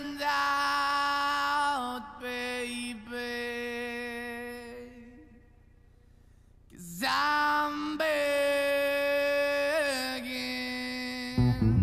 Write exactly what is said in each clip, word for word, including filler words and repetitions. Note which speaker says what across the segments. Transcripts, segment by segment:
Speaker 1: hand out, baby, 'cause I'm begging.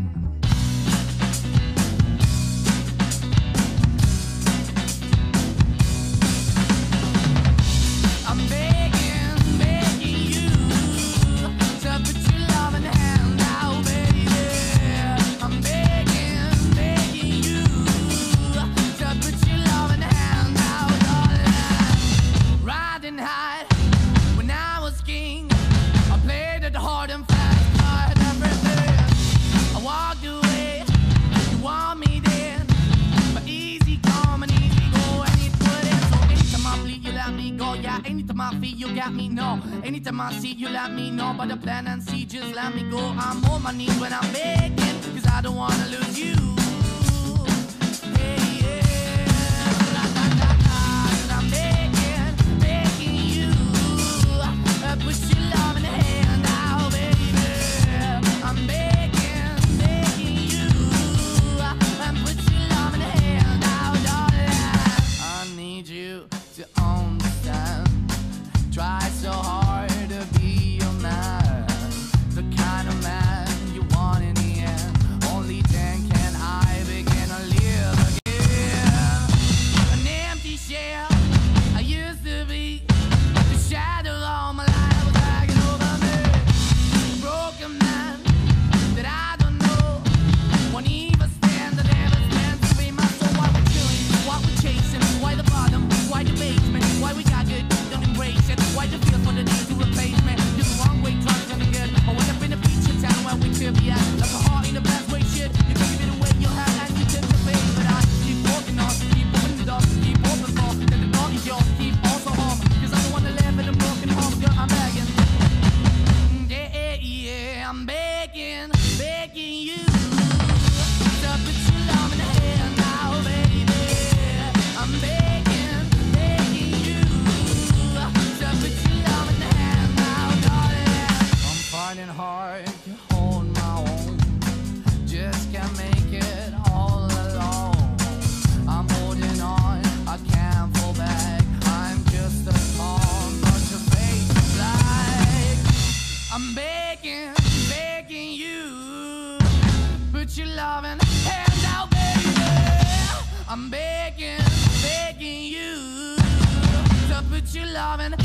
Speaker 1: I'm begging, begging you to put your loving hand out, baby. I'm begging, begging you to put your loving hand out, darling. Riding high when I was king, I played it hard and fast, I had everything. I walked away, you want me then, but easy come and easy go, and it put in. So anytime I bleed, you let me go, yeah. Anytime I feel, you got me, no. Anytime I see, you let me know. But the plan and see, just let me go. I'm on my knees when I'm begging, 'cause I don't wanna lose you. Hey, yeah. La, la, la, la. 'Cause I'm begging, begging you. Uh, put your love in the hand out, baby. I'm begging, begging you. Uh, and put your love in the hand out, darling. I need you to understand. Try so hard to be your man, the kind of man you want in the end. Only then can I begin to live again. An empty shell I used to be, the shadow all my life was dragging over me. A broken man that I don't know, won't even stand, that never stands to be my soul. Why we're chilling, why we're chasing, why the bottom, why the basement, why we got good, don't embrace it. Why the feel for the need to replace me? You're the wrong way, trying to get. I went up in a feature town where we could be at. Like a heart in the best way, shit. You can give it away, you have, and you take the face. But I keep walking on, keep opening the door, keep open for. Then the door is yours, keep also home. 'Cause I don't wanna live in a broken home, girl, I'm begging. Yeah, yeah, yeah, I'm begging, begging you to put your love in the hand now, baby. I'm begging, begging you to put your love in the hand now, darling. I'm fighting hard to hold my own, just can't make it all alone. I'm holding on, I can't fall back. I'm just a calm, but your face is black. I'm begging, begging you, put your loving hand out, baby. I'm begging, begging you to put your loving